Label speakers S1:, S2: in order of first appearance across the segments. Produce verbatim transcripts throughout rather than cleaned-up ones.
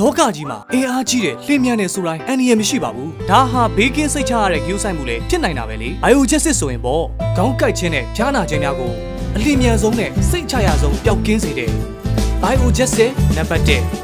S1: လောကကြီးမှာအင်အားကြီးတဲ့လင်းမြန်တဲ့ဆိုတိုင်းအန်ဒီရမရှိပါဘူးဒါဟာဘေးကင်းစိတ်ချရတဲ့ view ဆိုင်မှုလည်းဖြစ်နိုင်တာပဲလေ biojustice ဆိုရင်ပေါ့ခေါင်းကိုက်ခြင်းနဲ့ဖျားနာခြင်းများကိုအလင်းမြန်ဆုံးနဲ့စိတ်ချရဆုံးပျောက်ကင်းစေတဲ့ biojustice နံပါတ်one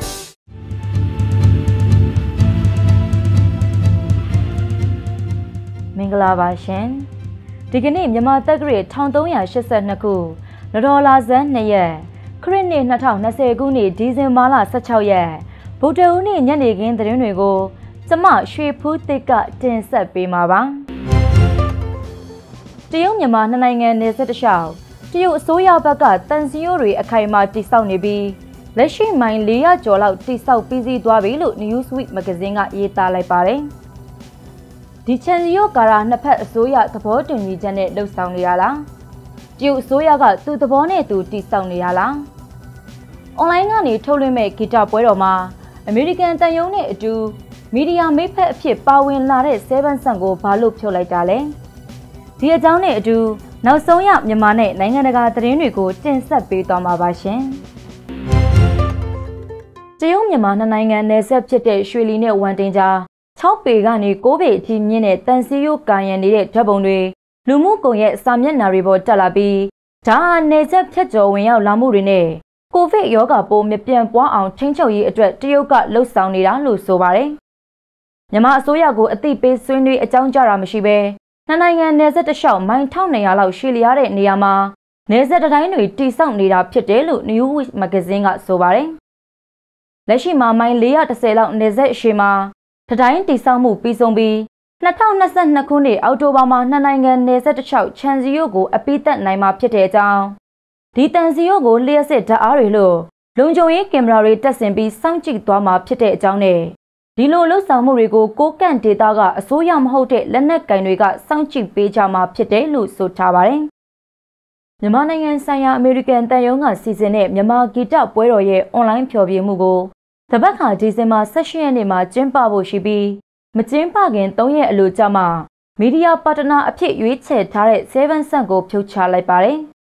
S2: မင်္ဂလာပါရှင်ဒီကနေ့မြန်မာတက္ကရာone thousand three hundred eighty-twoခုနဒေါ်လာဇန်twoရက်ခရစ်နှစ်twenty twentyခုနှစ်ဒီဇင်ဘာလsixteenရက်ဗုဒ္ဓဟူးနေ့ညနေခင်းသတင်းတွေကိုကျမရွှေဖူးသစ်ကတင်ဆက်ပေးမှာပါတရုတ်မြန်မာနှစ်နိုင်ငံနယ်စပ်တစ်လျှောက်တရုတ်အစိုးရဘက်ကတန်စီယိုတွေအခိုင်အမာတိစောက်နေပြီးလက်ရှိမိုင်four hundredကျော်လောက်တိစောက်ပြီးစီးသွားပြီလို့ Newsweek မဂ္ဂဇင်းကရေးသားလိုက်ပါတယ်ဒီချန်စီယိုကာရာနှစ်ဖက်အစိုးရသဘောတူညီချက်နဲ့လှုပ်ဆောင်နေရလားတရုတ်အစိုးရကသူ့သဘောနဲ့သူတိစောက်နေရလားအွန်လိုင်းကနေထုတ်လွှင့်မဲ့ဂီတပွဲတော်မှာအမေရိကန်တန်ယုံနဲ့အတူမီဒီယာမိတ်ဖက်အဖြစ်ပါဝင်လာတဲ့seven Sunကိုဘာလို့ဖြုတ်လိုက်တာလဲဒီအကြောင်းနဲ့အတူနောက်ဆုံးရမြန်မာနဲ့နိုင်ငံတကာသတင်းတွေကိုတင်ဆက်ပေးသွားမှာပါရှင်တရုတ်မြန်မာနှစ်နိုင်ငံနယ်စပ်ဖြစ်တဲ့ရွှေလီနဲ့ဝမ်တင်ကြားsixပေကနေnineပေအထိမြင့်တဲ့တန်စီယိုကာရန်နေတဲ့ဓာတ်ပုံတွေလူမှုကွန်ရက်စာမျက်နှာတွေပေါ်တက်လာပြီးဒါဟာနယ်စပ်ဖြတ်ကျော်ဝင်ရောက်လာမှုတွေနဲ့ကိုဗစ်ရောဂါပိုးမပြန့်ပွားအောင်ထိန်းချုပ်ရေးအတွက်တရုတ်ကလှုံ့ဆော်နေတာလို့ဆိုပါတယ်မြန်မာအစိုးရကိုအသိပေးဆွေးနွေးအကြောင်းကြားတာမရှိဘဲနှစ်နိုင်ငံနယ်စပ်တစ်လျှောက်မိုင်twelve hundredလောက်ရှည်လျားတဲ့နေရာမှာနယ်စပ်တိုင်းတွေတိစောက်နေတာဖြစ်တယ်လို့ Newsweek မဂ္ဂဇင်းကဆိုပါတယ်လက်ရှိမှာမိုင်four hundred tenလောက်နယ်စပ်အရှေ့မှာတတိုင်းတိစောက်မှုပြီးဆုံးပြီးtwenty twenty-twoခုနှစ်အောက်တိုဘာမှာနှစ်နိုင်ငံနယ်စပ်တစ်လျှောက်ချန်စီယိုကိုအပိသက်နိုင်မှာဖြစ်တဲ့အကြောင်းဒီတန်စီယိုကိုလျှက်စစ်ဓာတ်အားတွေလို့လုံခြုံရေးကင်မရာတွေတက်ဆင်ပြီးစောင့်ကြည့်သွားမှာဖြစ်တဲ့အကြောင်းနဲ့ဒီလိုလှုပ်ဆောင်မှုတွေကိုကိုကန့်ဒေတာကအစိုးရမဟုတ်တဲ့လက်နက်ကင်တွေကစောင့်ကြည့်ပေးကြမှာဖြစ်တယ်လို့ဆိုထားပါတယ်မြန်မာနိုင်ငံဆိုင်ရာအမေရိကန်တန်ယုံကစီစဉ်တဲ့မြန်မာဂီတပွဲတော်ရဲ့အွန်လိုင်းဖျော်ဖြေမှုကိုတပတ်ခါဒီဇင်ဘာeighteenရက်နေ့မှာကျင်းပဖို့ရှိပြီးမကျင်းပခင်threeရက်အလိုကြာမှမီဒီယာပါတနာအဖြစ်ရွေးချယ်ထားတဲ့seven Sunကိုဖြုတ်ချလိုက်ပါတယ်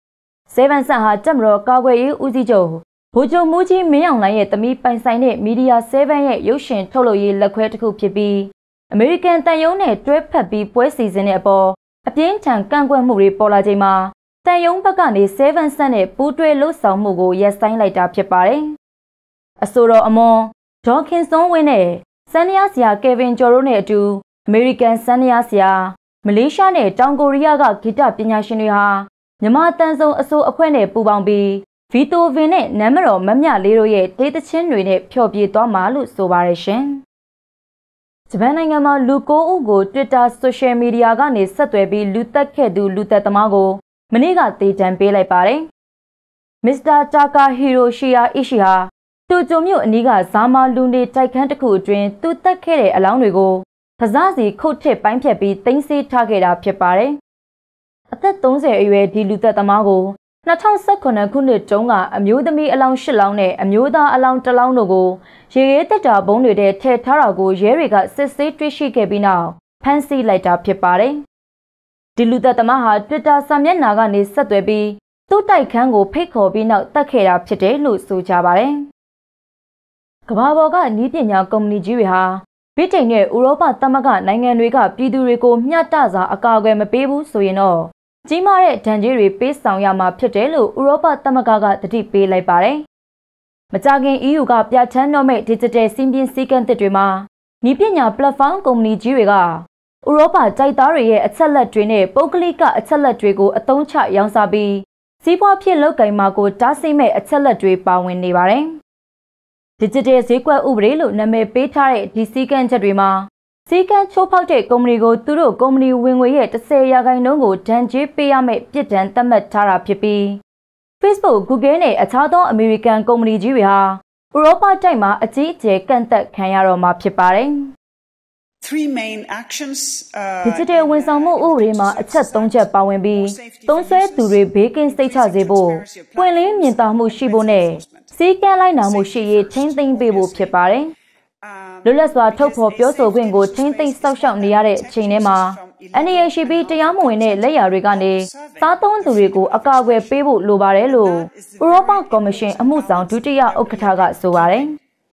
S2: seven Sunဟာတပ်မတော်ကာကွယ်ရေးဦးစီးချုပ်ဗိုလ်ချုပ်မှူးကြီးမင်းအောင်လှိုင်ရဲ့တမီးပိုင်ဆိုင်တဲ့မီဒီယာsevenရဲ့ရုပ်ရှင်ထုတ်လုပ်ရေးလက်ခွဲတစ်ခုဖြစ်ပြီးအမေရိကန်တန်ယုံနဲ့တွဲဖက်ပြီးပွဲစီစဉ်တဲ့အပေါ်အပြင်းထန်ကန့်ကွက်မှုတွေပေါ်လာချိန်မှာတန်ယုံဘက်ကနေseven Sunနဲ့ပူးတွဲလှုပ်ဆောင်မှုကိုရပ်ဆိုင်းလိုက်တာဖြစ်ပါတယ်အဆိုတော်အမွန်ဒေါ်ခင်စွန်းဝင်းနဲ့စန်နီယာဆရာကေဗင်ကျော်တို့နဲ့အတူအမေရိကန်စန်နီယာဆရာမလေးရှားနဲ့တောင်ကိုရီးယားကဂီတပညာရှင်တွေဟာမြန်မာတန်ဆုံအဆိုအဖွဲ့နဲ့ပူးပေါင်းပြီးဗီတိုဗင်နဲ့နမ်းမတော်မမြလေးတို့ရဲ့တေးသချင်းတွေနဲ့ဖျော်ဖြေသွားမှာလို့ဆိုပါရရှင်ဂျပန်နိုင်ငံမှာလူnineဦးကို Twitter Social Media ကနေဆက်သွယ်ပြီးလူတက်ခဲ့သူလူသက်သမားကိုမနေ့ကသေဒဏ်ပေးလိုက်ပါတယ်မစ္စတာတာကာဟီရိုရှီယာအီရှီဟာတူကျုံမြို့အနီးကဇာမာလူနေတိုက်ခန်းတစ်ခုအတွင်းသူတက်ခဲ့တဲ့အလောင်းတွေကိုကစားစီခုတ်ထစ်ပိုင်းဖြတ်ပြီးတင်းစေးထားခဲ့တာဖြစ်ပါတယ်အသက်thirtyအရွယ်ဒီလူသက်သမားကိုtwenty eighteenခုနှစ်တုန်းကအမျိုးသမီးအလောင်းeightလောင်းနဲ့အမျိုးသားအလောင်းoneလောင်းတို့ကိုရေရဲတက်တာဘုံတွေထဲထည့်ထားတာကိုရဲတွေကစစ်ဆေးတွေ့ရှိခဲ့ပြီးနောက်ဖမ်းဆီးလိုက်တာဖြစ်ပါတယ်ဒီလူသက်သမားဟာ Twitter စာမျက်နှာကနေဆက်သွယ်ပြီးသူ့တိုက်ခန်းကိုဖိတ်ခေါ်ပြီးနောက်တက်ခဲ့တာဖြစ်တယ်လို့ဆိုကြပါတယ်ကမ္ဘာပေါ်ကနည်းပညာကုမ္ပဏီကြီးတွေဟာဗြိတိန်နဲ့ဥရောပသမဂ္ဂနိုင်ငံတွေကပြည်သူတွေကိုမျှတစွာအကာအကွယ်မပေးဘူးဆိုရင်တော့ကြီးမားတဲ့ဒဏ်ကြေးတွေပေးဆောင်ရမှာဖြစ်တယ်လို့ဥရောပသမဂ္ဂကတတိပေးလိုက်ပါတယ်။မကြာခင် E U ကပြဋ္ဌာန်းတော့မဲ့ Digital စည်းမျဉ်းစည်းကမ်းတွေမှာနည်းပညာ platform ကုမ္ပဏီကြီးတွေကဥရောပတိုက်သားတွေရဲ့အချက်လက်တွေနဲ့ပုဂ္ဂလိကအချက်လက်တွေကိုအသုံးချရောင်းစားပြီးစီးပွားဖြစ်လုပ်ကိုင်မှာကိုတားဆီးမဲ့အချက်လက်တွေပါဝင်နေပါတယ်။ Digital ဈေးကွက်ဥပဒေလို့နာမည်ပေးထားတဲ့ဒီစည်းကမ်းချက်တွေမှာစည်းကမ်းချိုးဖောက်တဲ့ကုမ္ပဏီကိုသူတို့ကုမ္ပဏီဝင်ငွေရဲ့tenရာခိုင်နှုန်းကိုဒဏ်ကြေးပေးရမယ့်ပြစ်ဒဏ်သတ်မှတ်ထားတာဖြစ်ပြီး Facebook, Google နဲ့အခြားသောအမေရိကန်ကုမ္ပဏီကြီးတွေဟာဥရောပတိုက်မှာအကြီးအကျယ်ကန့်သက်ခံရတော့မှာဖြစ်ပါတယ်။
S3: Three main actions
S2: uh Digital ဝန်ဆောင်မှုဥပဒေမှာအချက်threeချက်ပါဝင်ပြီးသုံးစွဲသူတွေဘေးကင်းစိတ်ချစေဖို့ပွင့်လင်းမြင်သာမှုရှိဖို့နဲ့စည်းကမ်းလိုက်နာမှုရှိရေးထိန်းသိမ်းပေးဖို့ဖြစ်ပါတယ်လွတ်လပ်စွာထုတ်ဖော်ပြောဆိုခွင့်ကိုထိန်းသိမ်းစောင့်ရှောက်နေရတဲ့အချိန်ထဲမှာအန်ဒီအေရှိပီတရားမဝင်တဲ့လက်ရာတွေကနေစားသုံးသူတွေကိုအကာအကွယ်ပေးဖို့လိုပါတယ်လို့ဥရောပကော်မရှင်အမှုဆောင်ဒုတိယဥက္ကဋ္ဌကဆိုပါတယ်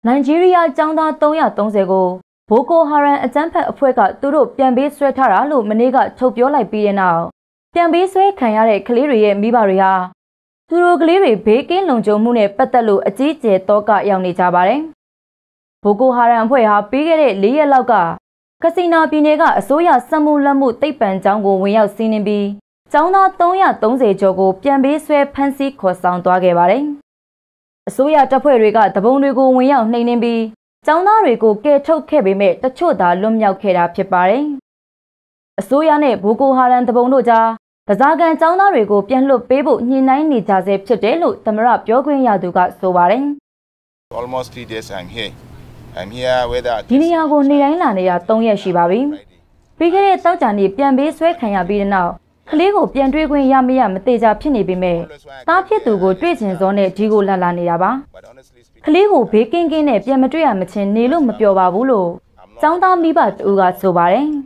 S2: နိုင်ဂျီးရီးယားကျောင်းသားသုံးရာသုံးဆယ်ကိုဘိုကိုဟာရန်အကြမ်းဖက်အဖွဲ့ကသူတို့ပြန်ပေးဆွဲထားတာလို့မနေ့ကထုတ်ပြောလိုက်ပြီးတဲ့နောက်ပြန်ပေးဆွဲခံရတဲ့ကလေးတွေရဲ့မိဘတွေဟာသူတို့ကလေးတွေဘေးကင်းလုံခြုံမှုနဲ့ပတ်သက်လို့အကြီးအကျယ်တော့ကရောက်နေကြပါတယ်။ဘိုကိုဟာရန်အဖွဲ့ဟာပြီးခဲ့တဲ့လေးရက်လောက်ကကစီနာပြည်နယ်ကအစိုးရစက်မှုလက်မှုသိပ္ပံကျောင်းကိုဝင်ရောက်စီးနင်းပြီးကျောင်းသားသုံးရာသုံးဆယ်ကျော်ကိုပြန်ပေးဆွဲဖမ်းဆီးခေါ်ဆောင်သွားခဲ့ပါတယ်။အစိုးရတပ်ဖွဲ့တွေကတပုံတွေကိုဝင်ရောက်နှိမ်နင်းပြီးကျောင်းသားတွေကိုကယ်ထုတ်ခဲ့ပေမဲ့တချို့သာလွတ်မြောက်ခဲ့တာဖြစ်ပါတယ်။အစိုးရနဲ့ဘိုကိုဟာရန်တပုံတို့ကြားတစားကန်ကျောင်းသားတွေကိုပြန်လွှတ်ပေးဖို့ညှိနှိုင်းနေကြဆဲဖြစ်တယ်လို့သမရပြောခွင့်ရသူကဆိုပါတယ်။
S3: Almost three days I'm here. I'm here with that.
S2: ဒီနေရာကိုနေတိုင်းလာနေတာသုံးရက်ရှိပါပြီ။ပြီးခဲ့တဲ့တောက်ကြနေ့ပြန်ပေးဆွဲခံရပြီးတဲ့နောက်ကလေးကိုပြန်တွေ့ခွင့်ရမရမသေးကြဖြစ်နေပေမဲ့တားဖြစ်သူကိုတွေ့ချင်စောနဲ့ဒီကိုလာလာနေတာပါ။ကလေးကိုဘေးကင်းကင်းနဲ့ပြန်မတွေ့ရမချင်းနေလို့မပြောပါဘူးလို့ကျောင်းသားမိဘတူကဆိုပါတယ်။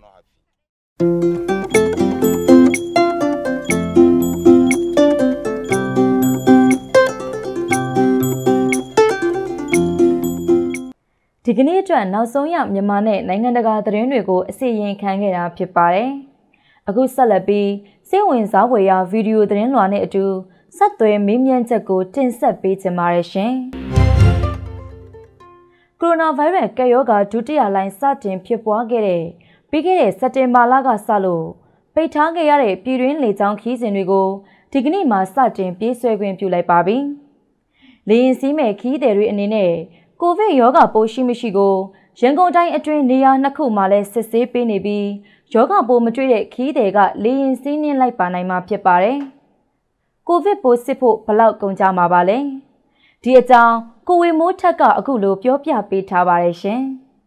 S2: ဒီကနေ့အတွက်နောက်ဆုံးရမြန်မာနဲ့နိုင်ငံတကာသတင်းတွေကိုအစီရင်ခံခဲ့တာဖြစ်ပါတယ်။အခုဆက်လက်ပြီးစိတ်ဝင်စားဖွယ်ရာဗီဒီယိုသတင်းလွှာနဲ့အတူဆက်သွယ်မေးမြန်းချက်ကိုတင်ဆက်ပေးချင်ပါတယ်ရှင်။ကိုရိုနာဗိုင်းရပ်စ်ကပ်ရောဂါဒုတိယလှိုင်းစတင်ဖြစ်ပွားခဲ့တဲ့ပြီးခဲ့တဲ့စက်တင်ဘာလကစလို့ပိတ်ထားခဲ့ရတဲ့ပြည်တွင်းလေကြောင်းခရီးစဉ်တွေကိုဒီကနေ့မှစတင်ပြေးဆွဲခွင့်ပြုလိုက်ပါပြီ။လေယာဉ်စီးမဲ့ခရီးသည်တွေအနေနဲ့ကိုဗစ်ရောဂါပိုးရှိမရှိကိုရန်ကုန်တိုင်းအတွင်းနေရာနှစ်ခုမှာလည်းစစ်ဆေးပေးနေပြီးရောဂါပိုးမတွေ့တဲ့ခရီးသည်ကလေယာဉ်စီးနှင်းလိုက်ပါနိုင်မှာဖြစ်ပါတယ်။ကိုဗစ်ပိုးစစ်ဖို့ဘလောက်ကုန်ကြမှာပါလဲ။ဒီအကြောင်းကိုဝေမိုးထက်ကအခုလိုပြောပြပေးထားပါတယ်ရှင်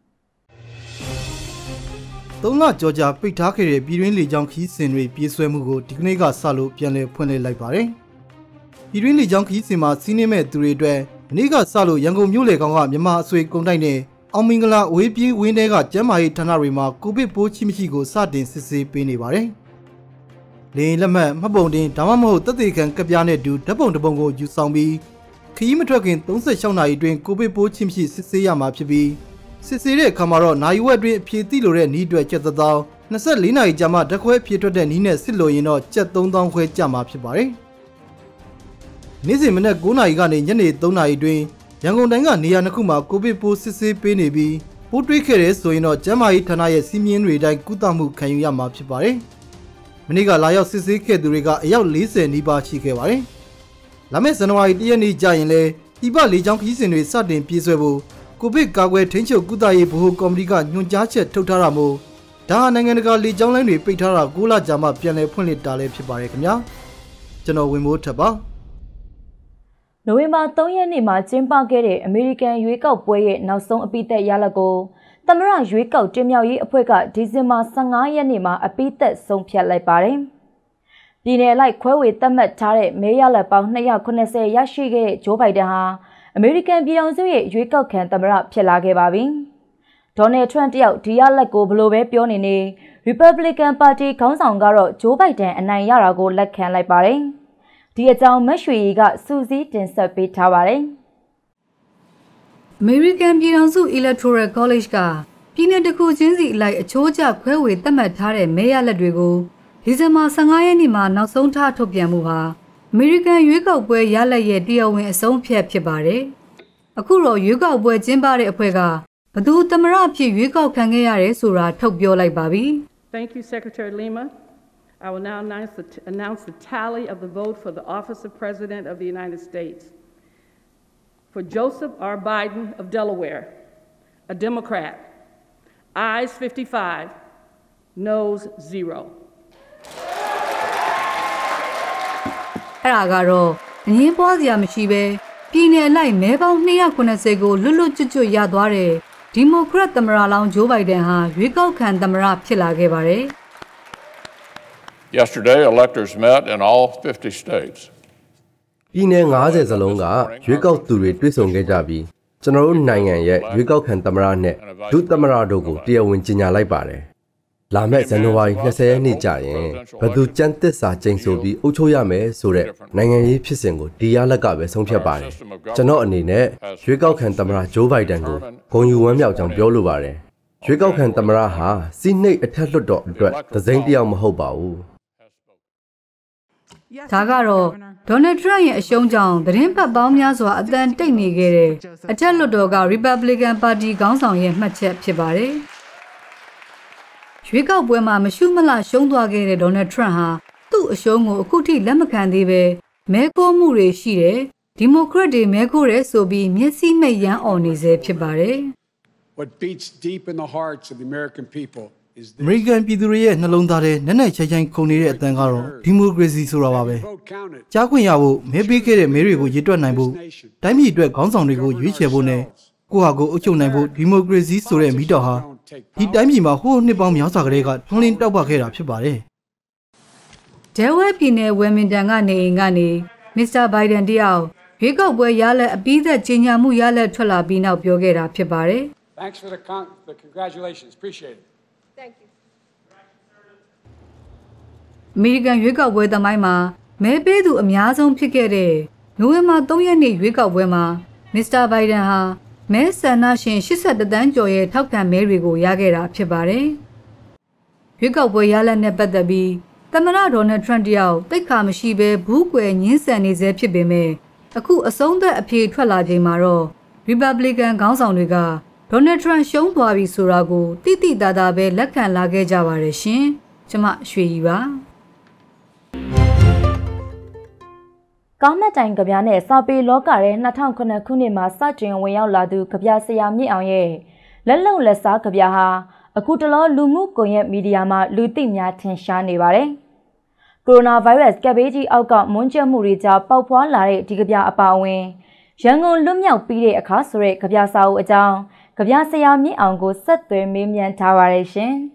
S4: ။သုံးလကြော်ကြာပိတ်ထားခဲ့တဲ့ပြည်တွင်းလေကြောင်းခရီးစဉ်တွေပြေးဆွဲမှုကိုဒီကနေ့ကစလို့ပြန်လည်ဖွင့်လှစ်လိုက်ပါတယ်။ပြည်တွင်းလေကြောင်းခရီးစဉ်မှာစီးနှင်းမဲ့သူတွေအတွက်မနေ့ကစလို့ရန်ကုန်မြို့လေကောင်ကမြန်မာအဆွေကုန်တိုက်နဲ့အောင်မင်္ဂလာအဝေးပြေးဝင်းတဲကကျန်းမာရေးဌာနတွေမှာကိုဗစ်ပိုးချိမရှိကိုစတင်စစ်ဆေးပေးနေပါတယ်။လေရင်လက်မှတ်မှတ်ပုံတင်ဒါမှမဟုတ်သက်သေခံကပ်ပြားနဲ့တူဓာတ်ပုံတစ်ပုံကိုယူဆောင်ပြီးခရီးမထွက်ခင်သုံးဆယ်ရှစ်နာရီအတွင်းကိုဗစ်ပိုးချိမရှိစစ်ဆေးရမှာဖြစ်ပြီးစစ်ဆေးတဲ့အခါမှာတော့နိုင်ဝက်အတွင်းအဖြေသိလို့တဲ့နီးအတွက်ကျပ်သသောင်းနှစ်ဆယ့်လေးနာရီကြာမှဓာတ်ခွဲအဖြေထွက်တဲ့နီးနဲ့စစ်လို့ရင်တော့ကျပ်သုံးသောင်းခွဲကျမှာဖြစ်ပါတယ်။နေ့စဉ်မနက်ကိုးနာရီကနေညနေသုံးနာရီအတွင်းရန်ကုန်တိုင်းကနေရာနှစ်ခုမှာကိုဗစ်ပိုးစစ်ဆေးပေးနေပြီးပိုးတွေ့ခဲ့တဲ့ဆိုရင်တော့ကျန်းမာရေးဌာနရဲ့စီမင်းတွေတိုင်းကုသမှုခံယူရမှာဖြစ်ပါတယ်။မနေ့ကလာရောက်စစ်ဆေးခဲ့သူတွေကအယောက်လေးဆယ်နီးပါးရှိခဲ့ပါတယ်။လာမယ့်ဇန်နဝါရီလတစ်ရက်နေ့ကျရင်လည်းဤပလေကြောင်းခရီးစဉ်တွေစတင်ပြေးဆွဲဖို့ကိုဗစ်ကာကွယ်ထိန်းချုပ်ကုသရေးဗဟိုကော်မတီကညွှန်ကြားချက်ထုတ်ထားတာမို့ဒါဟာနိုင်ငံတကာလေကြောင်းလိုင်းတွေပိတ်ထားတာကိုးလကြာမှပြန်လည်ဖွင့်လှစ်တာလည်းဖြစ်ပါတယ်ခင်ဗျာ။ကျွန်တော်ဝင်းမိုးထက်ပါ
S2: နိုဝင်ဘာသုံးရက်နေ့မှာကျင်းပခဲ့တဲ့အမေရိကန်ရွေးကောက်ပွဲရဲ့နောက်ဆုံးအပိသက်ရလဒ်ကိုသမ္မတရွေးကောက်တင်မြှောက်ရေးအဖွဲ့ကဒီဇင်ဘာဆယ့်ငါးရက်နေ့မှာအပိသက်ဆုံးဖြတ်လိုက်ပါတယ်။ပြည်내လိုက်ခွဲဝေသတ်မှတ်ထားတဲ့မဲရလဒ်ပေါင်းနှစ်ရာခုနှစ်ဆယ်ရရှိခဲ့တဲ့ဂျိုးဘိုင်ဒန်ဟာအမေရိကန်ပြည်ထောင်စုရဲ့ရွေးကောက်ခံသမ္မတဖြစ်လာခဲ့ပါပြီ။ဒေါ်နယ်ထရန့်တယောက်ဒီရလဒ်ကိုဘလို့ပဲပြောနေနေ Republican Party ခေါင်းဆောင်ကတော့ဂျိုးဘိုင်ဒန်အနိုင်ရတာကိုလက်ခံလိုက်ပါတယ်။ဒီအကြောင်းမရွှေရီကစူးစီးတင်ဆက်ပေးထားပါတယ်
S5: ။ American ပြည်ထောင်စု Electoral College ကပြည်내တစ်ခုချင်းစီအလိုက်အချိုးကျခွဲဝေသတ်မှတ်ထားတဲ့မဲရလဒ်တွေကိုဒီဇင်ဘာဆယ့်ငါးရက်နေ့မှာနောက်ဆုံးထားထုတ်ပြန်မှုဟာ American ရွေးကောက်ပွဲရလဒ်ရဲ့တရားဝင်အဆုံးအဖြတ်ဖြစ်ပါတယ်။အခုတော့ရွေးကောက်ပွဲကျင်းပတဲ့အဖွဲ့ကဘသူသမ္မတအဖြစ်ရွေးကောက်ခံခဲ့ရတယ်ဆိုတာထုတ်ပြောလိုက်ပါပြီ။
S6: Thank you, Secretary Lima.I will now announce the, t- announce the tally of the vote for the office of President of the United States. For Joseph R. Biden of Delaware, a Democrat, ayes fifty-five, noes zero.
S5: အဲ့ဒါကတော့အငင်းပွားစရာမရှိပဲပြည်내လိုက်မဲပေါင်းနှစ်ရာခုနှစ်ဆယ်ကိုလွတ်လွတ်ကျွတ်ကျွတ်ရသွားတဲ့ဒီမိုကရက်သမ္မတလောင်းဂျိုးဘိုင်ဒန်ဟာရွေးကောက်ခံသမ္မတဖြစ်လာခဲ့ပါတယ်
S7: Yesterday, electors met in all fifty states.
S8: ပြည်내ငါးဆယ်စလုံးကရွေးကောက်သူတွေတွေ့ဆုံခဲ့ကြပြီးကျွန်တော်တို့နိုင်ငံရဲ့ရွေးကောက်ခံသမ္မတနဲ့ဒုသမ္မတတို့ကိုတရားဝင်ကြေညာလိုက်ပါတယ်လာမယ့်ဇန်နဝါရီ၂၀ရက်နေ့ကျရင်ဘယ်သူကြမ်းသစ္စာကျိန်ဆိုပြီးအုပ်ချုပ်ရမယ်ဆိုတဲ့နိုင်ငံရေးဖြစ်စဉ်ကိုဒီရလက်ကပဲဆုံးဖြတ်ပါတယ်ကျွန်တော်အနေနဲ့ရွေးကောက်ခံသမ္မတဂျိုးဘိုင်ဒန်ကိုဂုဏ်ယူဝမ်းမြောက်ကြောင်းပြောလိုပါတယ်ရွေးကောက်ခံသမ္မတဟာစီးနှိပ်အထက်လွှတ်တော်အတွက်သစိမ်းတယောက်မဟုတ်ပါဘူး
S5: ဒါကတော့ဒေါ်နယ်ထရန့်ရဲ့အရှုံးကြောင့်သတင်းပတ်ပေါင်းများစွာအသံတိတ်နေခဲ့တဲ့အထက်လွှတ်တော်က Republican Party ခေါင်းဆောင်ရဲ့မှတ်ချက်ဖြစ်ပါတယ်ရွေးကောက်ပွဲမှာမရှုမလှရှုံးသွားခဲ့တဲ့ဒေါ်နယ်ထရန့်ဟာသူ့အရှုံးကိုအခုထိလက်မခံသေးပဲမဲခိုးမှုတွေရှိတယ်ဒီမိုကရက်တွေမဲခိုးတယ်ဆိုပြီးမျက်စိမိတ်ရမ်းအော်နေစေဖြစ်ပါတယ်
S9: What beats deep in the hearts of the American people is
S4: the American ပြည်သူတွေရဲ့နှလုံးသားထဲနက်နက်ချိုင်ချိုင်ခုန်နေတဲ့အတန်ကတော့ဒီမိုကရေစီဆိုတာပါပဲကြားခွင့်ရဖို့မဲပေးခဲ့တဲ့မဲတွေကိုရေတွက်နိုင်ဖို့တိုင်းပြည်အတွက်ခေါင်းဆောင်တွေကိုရွေးချယ်ဖို့နဲ့ကိုယ့်ဟာကိုယ်အုပ်ချုပ်နိုင်ဖို့ဒီမိုကရေစီဆိုတဲ့မိတော်ဟာဒီတိုင်းပြည်မှာဟိုးနှစ်ပေါင်းများစွာကလေးကထွန်းလင်းတောက်ပခဲ့တာဖြစ်ပါတယ်
S5: ။ဒဲဝဲပြည်နယ်ဝယ်မင်တန်ကနေအိမ်ကနေမစ္စတာဘိုင်ဒန်တယောက်ရွေးကောက်ပွဲရလက်အပြီးသက်ကြီးညာမှုရလက်ထွက်လာပြီးနောက်ပြောခဲ့တာဖြစ်ပါတယ်။
S9: Thanks for the, con- the congratulations. Appreciate it.
S5: Thank you. အမေရိကန်ရွေးကောက်ပွဲသမိုင်းမှာမဲပေးသူအများဆုံးဖြစ်ခဲ့တဲ့နိုဝင်ဘာ၃ရက်နေ့ရွေးကောက်ပွဲမှာမစ္စတာဘိုင်ဒန်ဟာမဲဆန္ဒရှင်၈၁တန်းကျော်ရဲ့ထောက်ခံမဲတွေကိုရခဲ့တာဖြစ်ပါတယ်။ရွေးကောက်ပွဲရလဒ်နဲ့ပတ်သက်ပြီးသမ္မတဒေါ်နယ်ထရန့်တယောက်တိတ်ခါမရှိဘဲဘူးကွယ်ညှင်းဆန်နေစေဖြစ်ပေမဲ့အခုအဆုံးသက်အဖြေထွက်လာချိန်မှာတော့ Republican ခေါင်းဆောင်တွေကဒေါ်နယ်ထရန့်ရှုံးသွားပြီဆိုတာကိုတိတိတသားပဲလက်ခံလာခဲ့ကြပါတယ်ရှင်။ကျွန်မရွှေရီပါ
S2: ကောင်းမတိုင်ကဗျာနဲ့စာပေလောကရဲ့၂၀၀၈ခုနှစ်မှာစတင်ဝင်ရောက်လာသူကဗျာဆရာမြင့်အောင်ရဲ့လက်လုံလက်စားကဗျာဟာအခုတလောလူမှုကွန်ရက်မီဒီယာမှာလူသိများထင်ရှားနေပါတယ်။ကိုရိုနာဗိုင်းရပ်စ်ကပ်ဘေးကြီးအောက်ကမွန်းကျပ်မှုတွေကြောင့်ပေါက်ဖွားလာတဲ့ဒီကဗျာအပါအဝင်ရန်ကုန်လွတ်မြောက်ပြီးတဲ့အခါဆိုတဲ့ကဗျာစာအုပ်အကြောင်းကဗျာဆရာမြင့်အောင်ကိုဆက်သွယ်မေးမြန်းထားပါရရှင်။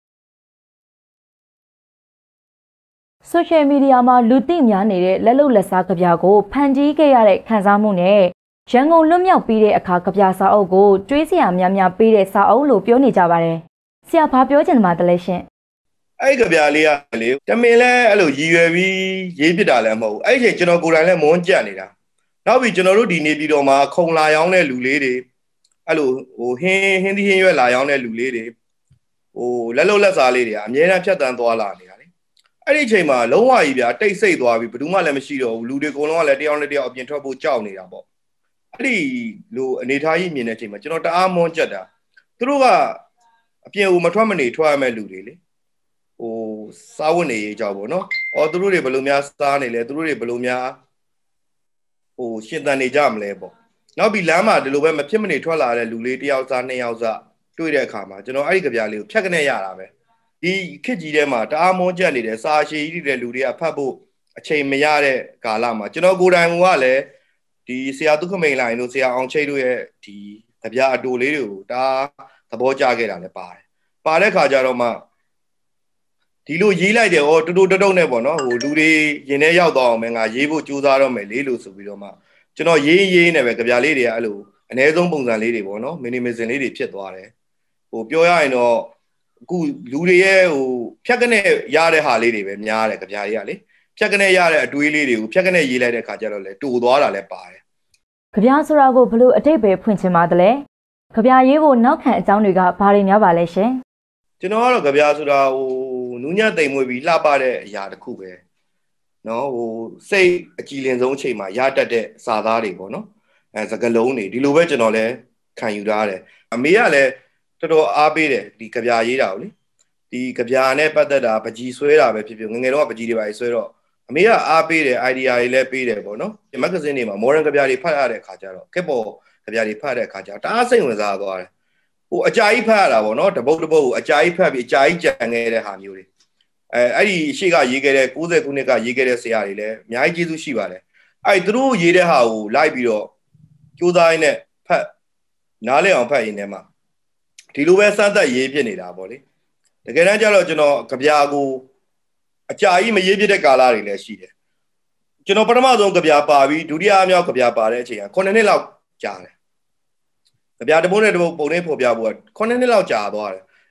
S2: Social media မှာလူသိများနေတဲ့လက်လုံလက်စားကဗျာကိုဖန်တီးခဲ့ရတဲ့ခံစားမှုနဲ့ရန်ကုန်လွတ်မြောက်ပြီးတဲ့အခါကဗျာစာအုပ်ကိုတွေးစရာများများပေးတဲ့စာအုပ်လို့ပြောနေကြပါတယ်။ဆရာဘာပြောချင်မှာတလဲရှင်
S3: ။အဲ့ကဗျာလေးကလေတမင်လဲအဲ့လိုရည်ရွယ်ပြီးရေးပြတာလည်းမဟုတ်ဘူး။အဲ့ဒီချိန်ကျွန်တော်ကိုယ်တိုင်လည်းမွန်းကြက်နေတာ။နောက်ပြီးကျွန်တော်တို့ဒီနေပြည်တော်မှာခုံလာရောင်းတဲ့လူလေးတွေအဲ့လိုဟိုဟင်းဟင်းသီးဟင်းရွက်လာရောင်းတဲ့လူလေးတွေဟိုလက်လုံလက်စားလေးတွေကအများအားဖြတ်တန်းသွားလာနေတာလေအဲ့ဒီချိန်မှာလုံးဝကြီးဗျာတိတ်ဆိတ်သွားပြီဘယ်သူမှလည်းမရှိတော့ဘူးလူတွေအကုန်လုံးကလည်းတယောက်နဲ့တယောက်အပြင်ထွက်ဖို့ကြောက်နေတာပေါ့အဲ့ဒီလိုအနေထားကြီးမြင်တဲ့ချိန်မှာကျွန်တော်တအားမွန်းကြက်တာသူတို့ကအပြင်ကိုမထွက်မနေထွက်ရမဲ့လူတွေလေဟိုစားဝတ်နေရေးကြောက်ပေါ့နော်အော်သူတို့တွေဘယ်လိုများစားနေလဲသူတို့တွေဘယ်လိုများဟိုရှင်သန်နေကြမလဲပေါ့နောက်ပြီးလမ်းမှာဒီလိုပဲမဖြစ်မနေထွက်လာတဲ့လူလေးတယောက်စားနှစ်ယောက်စားတွေ့တဲ့အခါမှာကျွန်တော်အဲ့ဒီကြပြလေးကိုဖြတ်ကနေရတာပဲဒီခစ်ကြီးထဲမှာတအားမွန်းကြက်နေတဲ့စာရှည်ကြီးတဲ့လူတွေကဖတ်ဖို့အချိန်မရတဲ့ကာလမှာကျွန်တော်ကိုယ်တိုင်ကလည်းဒီဆရာဒုက္ခမိန်လိုင်းတို့ဆရာအောင်ချိတ်တို့ရဲ့ဒီကြပြအတူလေးတွေကိုတအားသဘောကျခဲ့တာလည်းပါတယ်ပါတဲ့ခါကျတော့မှဒီလိုရေးလိုက်တယ်ဟောတူတူတုတ်နဲ့ပေါ့နော်ဟိုလူတွေရင်ထဲရောက်သွားအောင်မယ်ငါရေးဖို့ကြိုးစားတော့မယ်လေးလို့ဆိုပြီးတော့မှကျွန်တော်ရေးရေးနေပဲကြပြလေးတွေကအဲ့လိုအ ਨੇ ဆုံးပုံစံလေးတွေပေါ့နော်မီနီမီဇင်လေးတွေဖြစ်သွားတယ်ဟိုပြောရရင်တော့အခုလူတွေရဲ့ဟိုဖြတ်ကနေရတဲ့ဟာလေးတွေပဲများတယ်ကြပြလေးကလေဖြတ်ကနေရတဲ့အတွေးလေးတွေကိုဖြတ်ကနေရေးလိုက်တဲ့ခါကျတော့လေတူသွားတာလည်းပါတယ်
S2: ကြပြဆိုတာကိုဘလို့အတိတ်ပဲဖွင့်ချင်ပါသလဲကြပြရေးဖို့နောက်ခံအကြောင်းတွေကဘာတွေများပါလဲရှင်
S3: ကျွန်တော်ကတော့ကြပြဆိုတာဟိုနူးညံ့တိမ်မွေ့ပြီးလှပတဲ့အရာတစ်ခုပဲနော်ဟိုစိတ်အကြည်လင်ဆုံးအချိန်မှာရတတ်တဲ့စာသားတွေပေါ့နော်အဲစကလုံးတွေဒီလိုပဲကျွန်တော်လည်းခံယူထားတယ်အမေကလည်းတော်တော်အားပေးတယ်ဒီကြပြရေးတာကိုလေဒီကြပြနဲ့ပတ်သက်တာပကြီးဆွဲတာပဲဖြစ်ဖြစ်ငငယ်တော့ပကြီးတွေပါဆွဲတော့အမေကအားပေးတယ် idea တွေလည်းပေးတယ်ပေါ့နော်ဒီမဂ္ဂဇင်းတွေမှာ modern ကြပြတွေဖတ်ရတဲ့အခါကျတော့ခက်ပေါ်ကြပြတွေဖတ်တဲ့အခါကျတော့တအားစိတ်ဝင်စားသွားတယ်ဟိုအကြာကြီးဖတ်ရတာပေါ့နော်တပုတ်တပုတ်ကိုအကြာကြီးဖတ်ပြီးအကြာကြီးကြံခဲ့တဲ့ဟာမျိုးတွေအဲအဲ့ဒီရှေ့ကရေးခဲ့တဲ့၉၀ခုနှစ်ကရေးခဲ့တဲ့ဆရာတွေလည်းအများကြီးကျေးဇူးရှိပါတယ်အဲ့သူတို့ရေးတဲ့ဟာကိုလိုက်ပြီးတော့ကြိုးစားရင်းနဲ့ဖတ်နားလည်အောင်ဖတ်ရင်းနဲ့မှဒီလိုပဲစမ်းသပ်ရေးဖြစ်နေတာပေါ့လေတကယ်တမ်းကျတော့ကျွန်တော်ကြပြာကိုအကြာကြီးမရေးဖြစ်တဲ့ကာလတွေလည်းရှိတယ်ကျွန်တော်ပထမဆုံးကြပြာပါပြီးဒုတိယအမြောက်ကြပြာပါတဲ့အချိန်ကခုနှစ်နှစ်လောက်ကြာတယ်ကြပြာတပုတ်နဲ့တပုတ်ပုံနဲ့ဖော်ပြဖို့ကခုနှစ်နှစ်လောက်ကြာသွားတယ်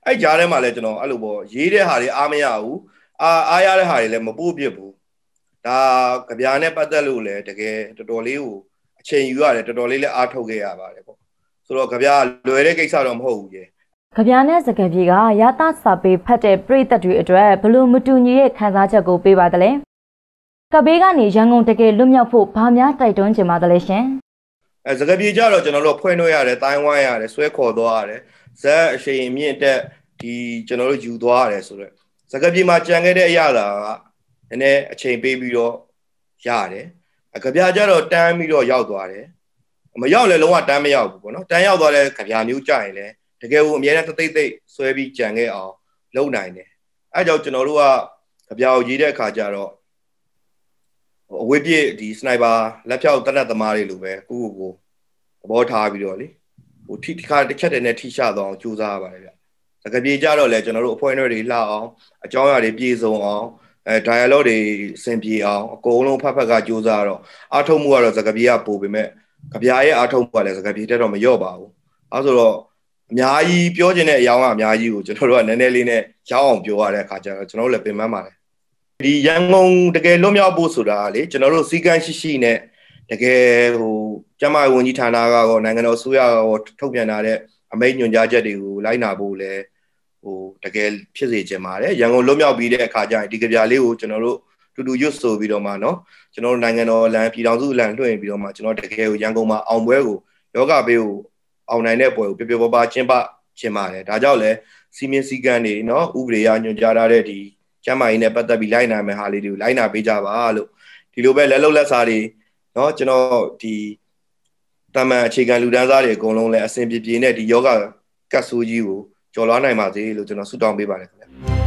S3: အဲ့ကြားထဲမှာလည်းကျွန်တော်အဲ့လိုပေါ့ရေးတဲ့ဟာတွေအားမရဘူးအာအားရတဲ့ဟာတွေလည်းမပို့ပြစ်ဘူးဒါကြပြာနဲ့ပတ်သက်လို့လည်းတကယ်တော်တော်လေးကိုအချိန်ယူရတယ်တော်တော်လေးလည်းအားထုတ်ခဲ့ရပါတယ်ပေါ့ဆိုတော့ကြပြာလွယ်တဲ့ကိစ္စတော့မဟုတ်ဘူးရဲ့
S2: ကြပြာနဲ့စကားပြေကရသစာပေဖတ်တဲ့ပရိသတ်တွေအတွက်ဘလို့မတူညီတဲ့ခံစားချက်ကိုပေးပါတယ်ကဘေးကနေရန်ကုန်တကယ်လွတ်မြောက်ဖို့ဘာများတိုက်တွန်းချင်ပါတယ်ရှင်
S3: အဲစကားပြေကြတော့ကျွန်တော်တို့ဖွင့်လို့ရတယ်တိုင်းဝိုင်းရတယ်ဆွဲခေါ်သွားရတယ်ဇက်အရှိန်မြင့်တက်ဒီကျွန်တော်တို့ယူသွားရတယ်ဆိုတော့စကားပြေမှာကြံခဲ့တဲ့အရာကနည်းနည်းအချိန်ပေးပြီးတော့ရတယ်အကြပြကြတော့တန်းပြီးတော့ရောက်သွားတယ်မရောက်လဲလုံးဝတန်းမရောက်ဘူးပေါ့နော်တန်းရောက်သွားတဲ့ကြပြမျိုးကြရင်လည်းတကယ်ကိုအများနဲ့တိတ်တိတ်ဆွဲပြီးကြံခဲ့အောင်လုပ်နိုင်တယ်အဲကြောင့်ကျွန်တော်တို့ကကြပြကိုရေးတဲ့အခါကျတော့အဝေးပြည့်ဒီစနိုက်ပါလက်ဖြောက်တနက်သမားတွေလိုပဲကိုကိုကိုသဘောထားပြီးတော့လေဟိုထိခါတစ်ချက်တည်းနဲ့ထိရှသွားအောင်ကြိုးစားရပါတယ်ဗျစကားပြေကြတော့လေကျွန်တော်တို့ appointment တွေလှအောင်အကြောင်းအရာတွေပြည့်စုံအောင်အဲ dialogue တွေစင်ပြေအောင်အကုန်လုံးဖတ်ဖက်ကကြိုးစားတော့အားထုတ်မှုကတော့စကားပြေကပို့ပေမဲ့ကြပြရဲ့အားထုတ်မှုကလည်းစကားပြေတက်တော့မလျော့ပါဘူးအဲဆိုတော့အများကြီးပြောချင်တဲ့အကြောင်းကအများကြီးကိုကျွန်တော်တို့ကနည်းနည်းလေးနဲ့ရောက်အောင်ပြောရတဲ့အခါကျတော့ကျွန်တော်တို့လည်းပြင်ပန်းပါတယ်ဒီရန်ကုန်တကယ်လွတ်မြောက်ဖို့ဆိုတာလေကျွန်တော်တို့စီကန်းရှိရှိနဲ့တကယ်ဟိုကျမဝန်ကြီးဌာနကတော့နိုင်ငံတော်အစိုးရကထုတ်ပြန်ထားတဲ့အမိန့်ညွှန်ကြားချက်တွေကိုလိုက်နာဖို့လဲဟိုတကယ်ဖြစ်စေချင်ပါတယ်ရန်ကုန်လွတ်မြောက်ပြီးတဲ့အခါကျရင်ဒီကြပြလေးကိုကျွန်တော်တို့တူတူရွတ်ဆိုပြီးတော့မှเนาะကျွန်တော်တို့နိုင်ငံတော်လမ်းပြည်ထောင်စုလမ်းလွှင့်ပြီးတော့မှကျွန်တော်တကယ်ကိုရန်ကုန်မှာအောင်ပွဲကိုယောဂဘေးကိုအောင်နိုင်တဲ့ပွဲကိုပြပြပပကျင်းပကျင်းပါတယ်ဒါကြောင့်လဲစီမင်းစည်းကမ်းတွေเนาะဥပဒေအရညွှန်ကြားထားတဲ့ဒီကျမ်းမာရေးနဲ့ပတ်သက်ပြီးလိုက်နာမယ်ဟာလေးတွေကိုလိုက်နာပေးကြပါလို့ဒီလိုပဲလက်လုံးလက်စားတွေเนาะကျွန်တော်ဒီတာမန်အခြေခံလူတန်းစားတွေအကုန်လုံးလည်းအဆင်ပြေပြေနဲ့ဒီယောဂကတ်ဆိုးကြီးကိုကျော်လွှားနိုင်ပါစေလို့ကျွန်တော်ဆုတောင်းပေးပါတယ်ခင်ဗျာ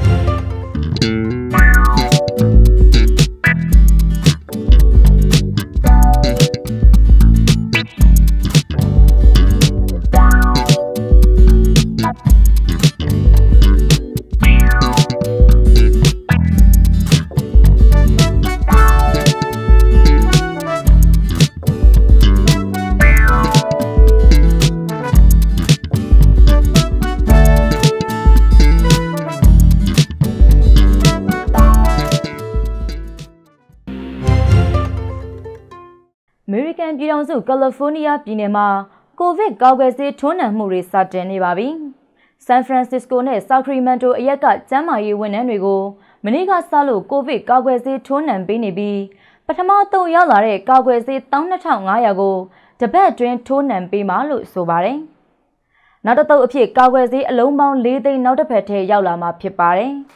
S2: American ပြည်ထောင်စုကယ်လီဖိုးနီးယားပြည်နယ်မှာကိုဗစ်ကာကွယ်ဆေးထိုးနှံမှုတွေစတင်နေပါပြီ။ San Francisco နဲ့ Sacramento အရက်ကကျန်းမာရေးဝန်ထမ်းတွေကိုမနေ့ကစလို့ကိုဗစ်ကာကွယ်ဆေးထိုးနှံပေးနေပြီးပထမတော့ရောက်လာတဲ့ကာကွယ်ဆေး၁၂၅၀၀ကိုတပတ်အတွင်းထိုးနှံပေးမှာလို့ဆိုပါတယ်။နောက်တစ်သုတ်အဖြစ်ကာကွယ်ဆေးအလုံးပေါင်း၄သိန်းနောက်တစ်ဖက်ထဲရောက်လာမှာဖြစ်ပါတယ်။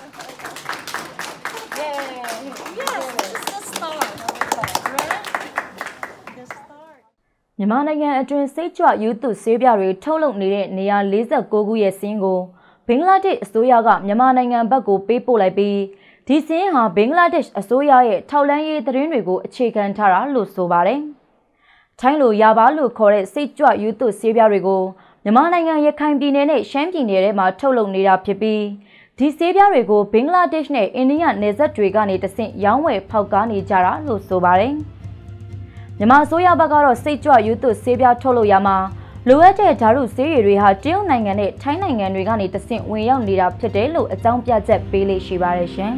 S2: မြန်မာနိုင်ငံအတွင်းစိတ်ကြွယူသွဆေးပြားတွေထုတ်လုပ်နေတဲ့နေရာ၄၉ခုရဲ့စင်းကိုဘင်္ဂလားဒေ့ရှ်အစိုးရကမြန်မာနိုင်ငံဘက်ကိုပေးပို့လိုက်ပြီးဒီစင်းဟာဘင်္ဂလားဒေ့ရှ်အစိုးရရဲ့ထောက်လှမ်းရေးသတင်းတွေကိုအခြေခံထားတာလို့ဆိုပါတယ်။ထိုင်းလိုရပါလို့ခေါ်တဲ့စိတ်ကြွယူသွဆေးပြားတွေကိုမြန်မာနိုင်ငံရခိုင်ပြည်နယ်နဲ့ရှမ်းပြည်နယ်ထဲမှာထုတ်လုပ်နေတာဖြစ်ပြီးဒီဆေးပြားတွေကိုဘင်္ဂလားဒေ့ရှ်နဲ့အိန္ဒိယနယ်စပ်တွေကနေတဆင့်ရောင်းဝယ်ဖောက်ကားနေကြတာလို့ဆိုပါတယ်။မြန်မာအစိုးရဘက်ကတော့စိတ်ကြွယူသွဆေးပြားထုတ်လုပ်ရမှာလိုအပ်တဲ့ဓာတ်ရုဆေးရည်တွေဟာတရုတ်နိုင်ငံနဲ့ထိုင်းနိုင်ငံတွေကနေတဆင့်ဝင်ရောက်နေတာဖြစ်တယ်လို့အကြောင်းပြချက်ပေးလေးရှိပါတယ်ရှင်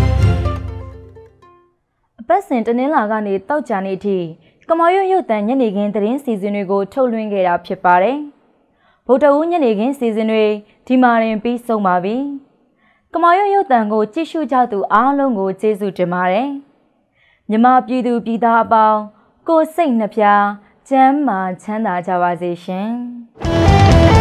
S2: ။အပတ်စဉ်တနင်္လာကနေတောက်ကြနေ့ထိကမာရွတ်ရုပ်သံညနေခင်းသတင်းစီစဉ်တွေကိုထုတ်လွှင့်ခဲ့တာဖြစ်ပါတယ်။ဗုဒ္ဓဦးညနေခင်းစီစဉ်တွေဒီမှာရင်ပြီးဆုံးပါပြီ။ကမာရွတ်ရုပ်သံကိုကြည့်ရှုကြသူအားလုံးကိုကျေးဇူးတင်ပါတယ်။မြန်မာပြည်သူပြည်သားအပေါင်းကိုယ်စိတ်နှပြချမ်းမာချမ်းသာကြပါစေရှင်။